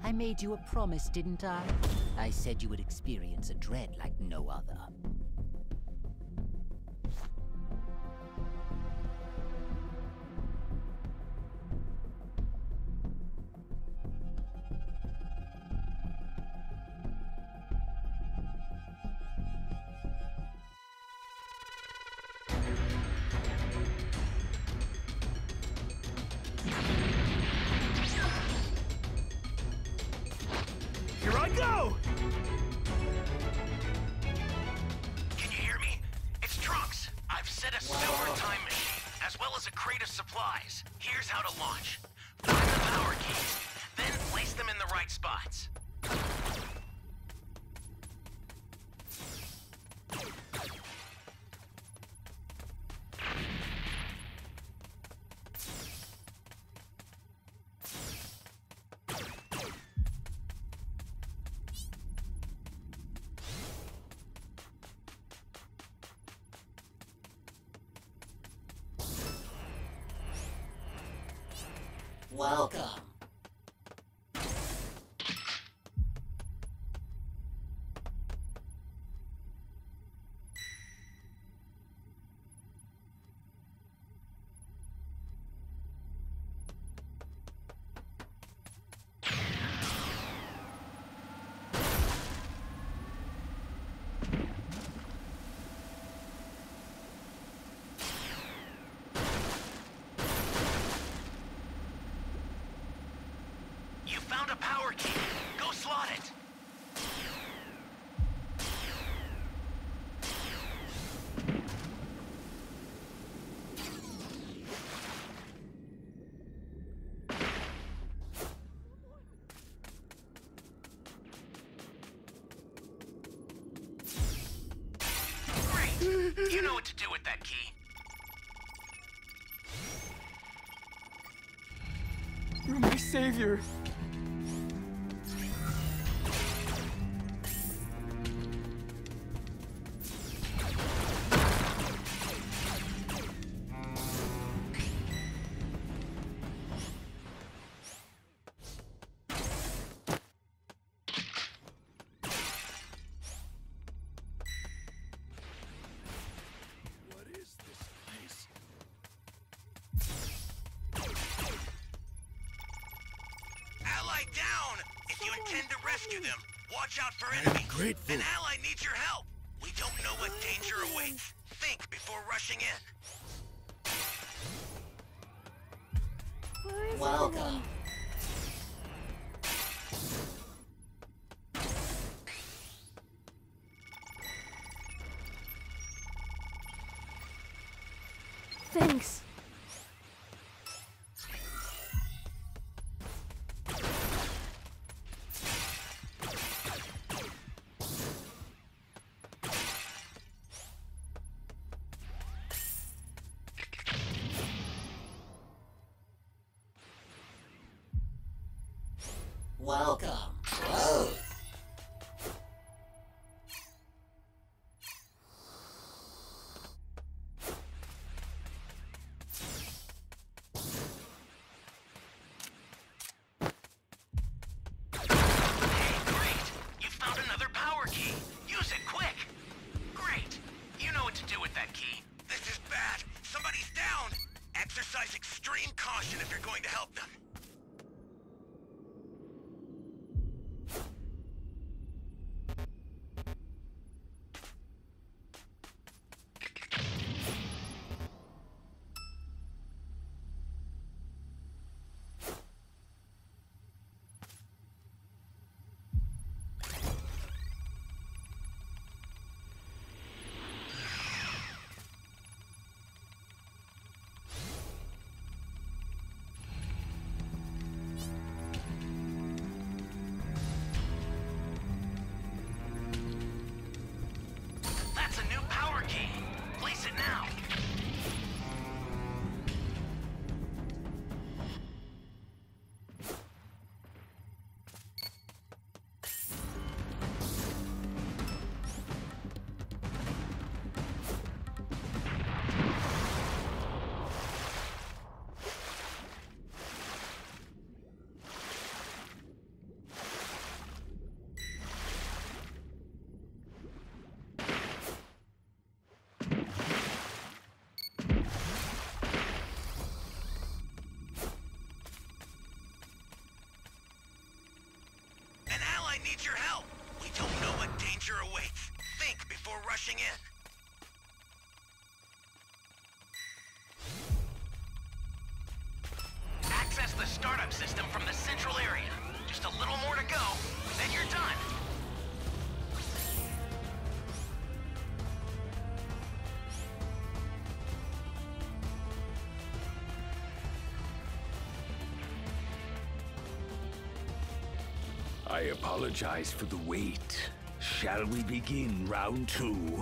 I made you a promise, didn't I? I said you would experience a dread like no other. Here I go! Can you hear me? It's Trunks. I've set a silver time machine, as well as a crate of supplies. Here's how to launch. Find the power keys, then place them in the right spots. Welcome. You found a power key. Go slot it. Great. You know what to do with that key. You're my savior. What is this place? Ally down! If you intend to rescue them, watch out for enemies. grateful. An ally needs your help. We don't know what danger awaits. Think before rushing in. Where is Welcome. everyone? Thanks. Welcome. Whoa. Hey, great! You found another power key. Use it quick. Great. You know what to do with that key. This is bad. Somebody's down. Exercise extreme caution if you're going to help them. We don't know what danger awaits. Think before rushing in. Access the startup system from the central area. Just a little more to go, then you're done. I apologize for the wait. Shall we begin round 2?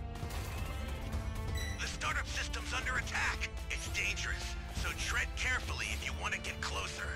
The startup system's under attack. It's dangerous, so tread carefully if you want to get closer.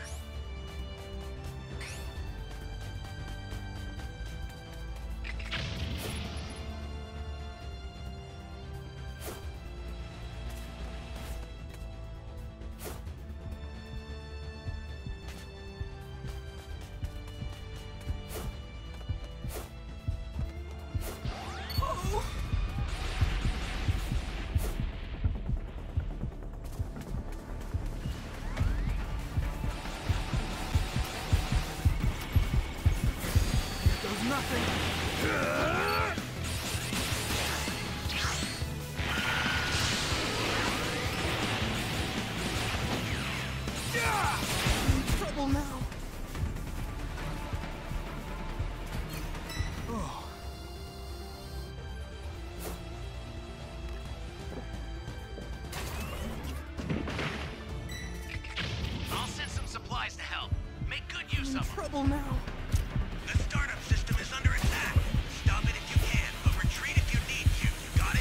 Trouble now. I'll send some supplies to help. Make good use of them. Trouble now. The startup system is under attack. Stop it if you can, but retreat if you need to. You got it?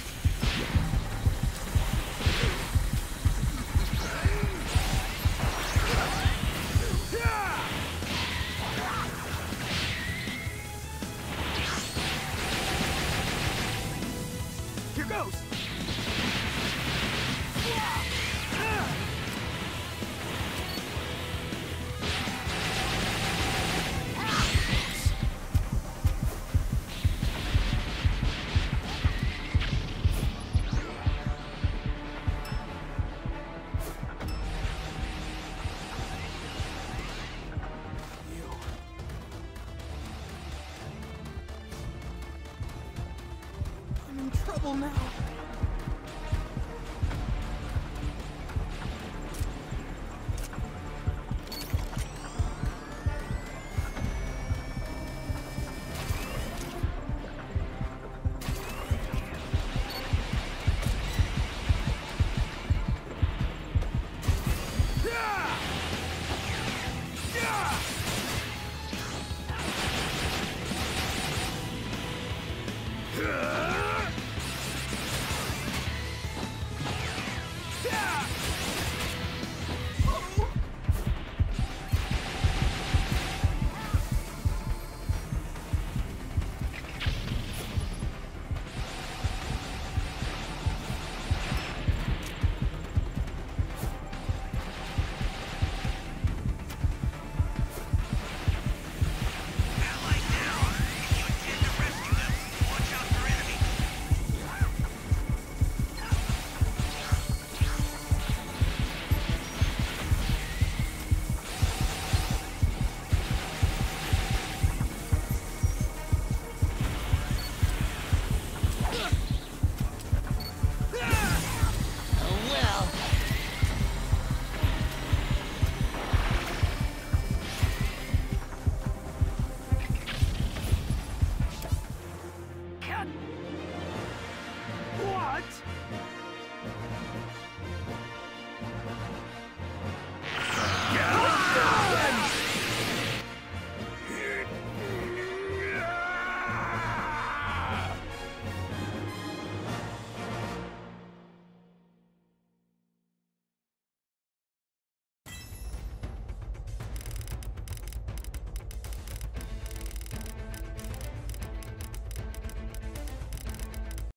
Here goes. I'm in trouble now.